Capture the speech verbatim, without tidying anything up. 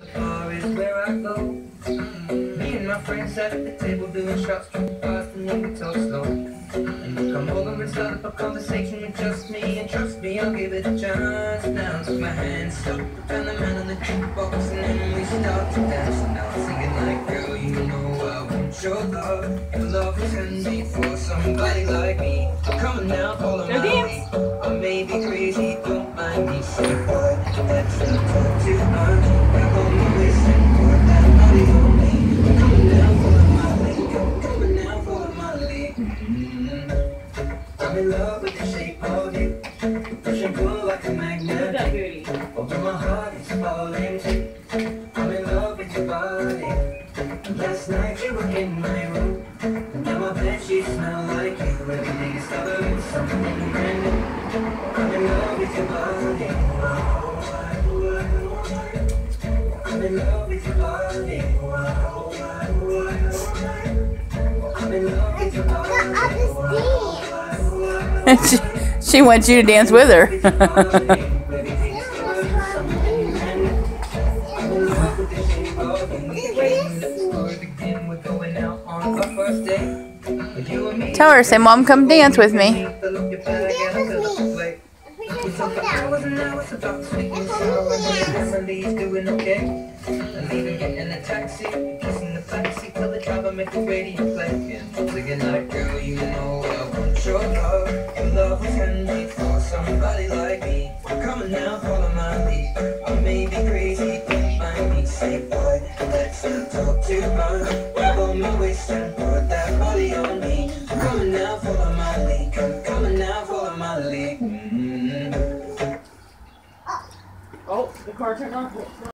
Bar is where I go. Me and my friends sat at the table doing shots, drinking fast, and then we talk slow. And you come over and start up a conversation with just me, and trust me, I'll give it a chance. Now took my hand, stopped, found the man on the jukebox, and then we start to dance. And now I'm singing like, girl, you know I want your love. Your love was handmade for somebody like me. Come on now, follow my lead. I may be crazy, don't mind me. Say, boy, that's not talk too much. Grab on my waist and put that body on me. Come on now, follow my lead. Come on now, follow my lead. Mm-hmm. I'm in love with the shape of you. Push and pull like a magnet. Although my heart is falling too. I'm in love with your body. Last night you were in my room. Now my bedsheets smell like you. Every day discovering something brand new. I'm in love with your body. I'm in love with your body. I'm in love with your body. she, she wants you to dance with her. Tell her, say, Mom, come dance with me. Somebody like me, come on now, follow my lead. I may be crazy, don't mind me. Say, boy, let's not talk too much. Grab on my waist and put that body on me. Come on now, follow my lead. Come, come on now, follow my lead. Mm-hmm. Oh, the car turned off.